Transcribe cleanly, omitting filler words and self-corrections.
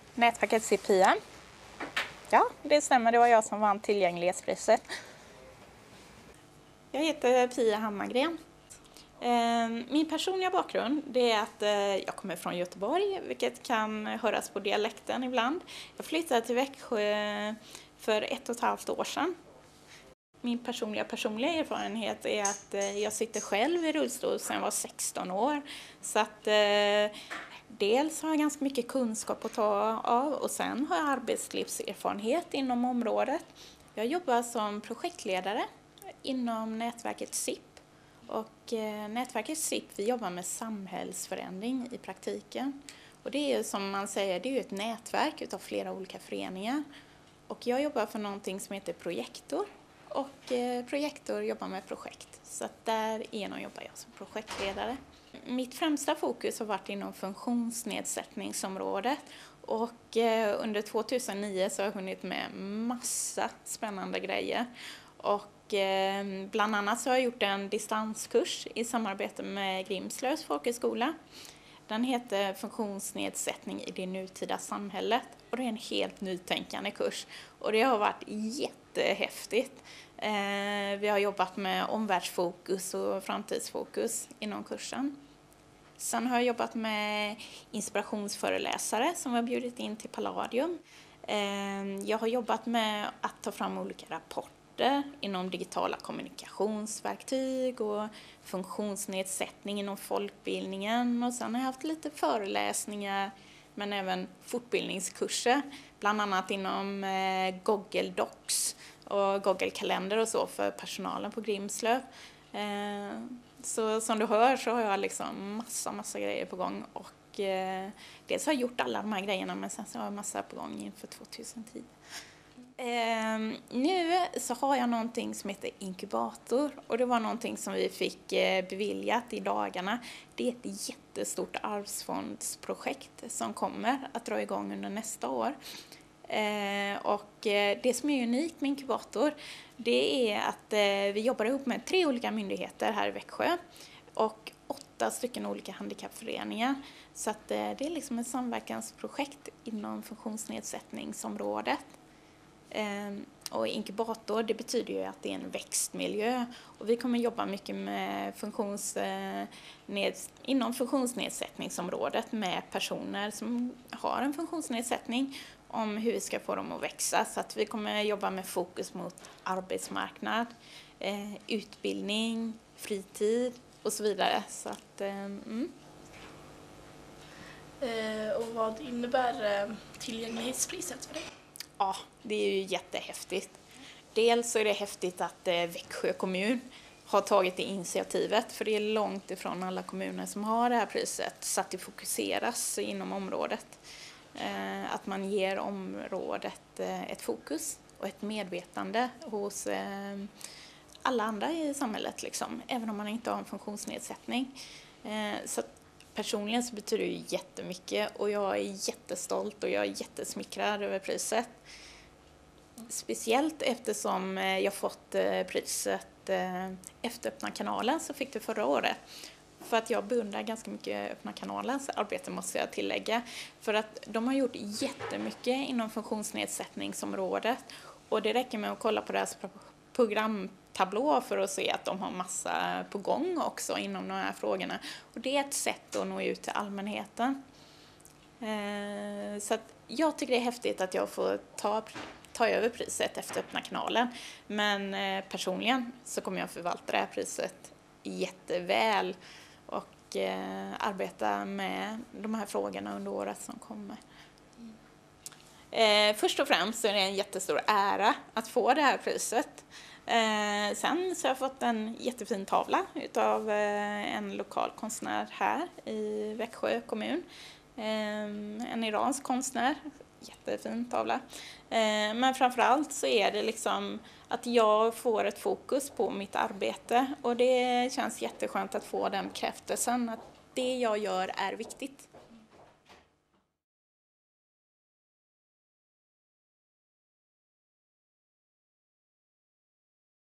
Nätverket CPIA. Ja, det stämmer. Det var jag som vann tillgänglighetspriset. Jag heter Pia Hammargren. Min personliga bakgrund det är att jag kommer från Göteborg, vilket kan höras på dialekten ibland. Jag flyttade till Växjö för 1,5 år sedan. Min personliga erfarenhet är att jag sitter själv i rullstol sedan jag var 16 år. Så att dels har jag ganska mycket kunskap att ta av och sen har jag arbetslivserfarenhet inom området. Jag jobbar som projektledare inom nätverket SIP. Och nätverket SIP vi jobbar med samhällsförändring i praktiken. Och det är som man säger, det är ett nätverk utav flera olika föreningar. Och jag jobbar för någonting som heter Projektor. Och Projektor jobbar med projekt. Så att därigenom jobbar jag som projektledare. Mitt främsta fokus har varit inom funktionsnedsättningsområdet. Och under 2009 så har jag hunnit med massa spännande grejer. Och bland annat så har jag gjort en distanskurs i samarbete med Grimslövs folkhögskola. Den heter Funktionsnedsättning i det nutida samhället och det är en helt nytänkande kurs. Och det har varit jättehäftigt. Vi har jobbat med omvärldsfokus och framtidsfokus inom kursen. Sen har jag jobbat med inspirationsföreläsare som har bjudit in till Palladium. Jag har jobbat med att ta fram olika rapporter inom digitala kommunikationsverktyg och funktionsnedsättning inom folkbildningen. Och sen har jag haft lite föreläsningar men även fortbildningskurser. Bland annat inom Google Docs och Google Kalender och så för personalen på Grimslöv. Så som du hör så har jag liksom massa grejer på gång. Och dels har jag gjort alla de här grejerna men sen så har jag massa på gång inför 2010. Nu så har jag någonting som heter inkubator och det var någonting som vi fick beviljat i dagarna. Det är ett jättestort arvsfondsprojekt som kommer att dra igång under nästa år. Och det som är unikt med inkubator det är att vi jobbar ihop med 3 olika myndigheter här i Växjö och 8 stycken olika handikappföreningar. Så att det är liksom ett samverkansprojekt inom funktionsnedsättningsområdet. Och inkubator det betyder ju att det är en växtmiljö och vi kommer jobba mycket med inom funktionsnedsättningsområdet med personer som har en funktionsnedsättning om hur vi ska få dem att växa. Så att vi kommer jobba med fokus mot arbetsmarknad, utbildning, fritid och så vidare. Så att, Och vad innebär tillgänglighetspriset för dig? Ja, det är ju jättehäftigt. Dels så är det häftigt att Växjö kommun har tagit det initiativet. För det är långt ifrån alla kommuner som har det här priset. Så att det fokuseras inom området. Att man ger området ett fokus och ett medvetande hos alla andra i samhället. Liksom, även om man inte har en funktionsnedsättning. Så personligen så betyder det jättemycket och jag är jättestolt och jag är jättesmickrad över priset. Speciellt eftersom jag fått priset efter Öppna kanalen så fick det förra året. För att jag beundrar ganska mycket Öppna kanalens arbete måste jag tillägga. För att de har gjort jättemycket inom funktionsnedsättningsområdet och det räcker med att kolla på deras programtablå för att se att de har massa på gång också inom de här frågorna. Och det är ett sätt att nå ut till allmänheten. Så att jag tycker det är häftigt att jag får ta över priset efter Öppna kanalen. Men personligen så kommer jag förvalta det här priset jätteväl och arbeta med de här frågorna under året som kommer. Först och främst så är det en jättestor ära att få det här priset. Sen så har jag fått en jättefin tavla utav en lokal konstnär här i Växjö kommun. En iransk konstnär, jättefin tavla. Men framförallt så är det liksom att jag får ett fokus på mitt arbete och det känns jätteskönt att få den bekräftelsen att det jag gör är viktigt.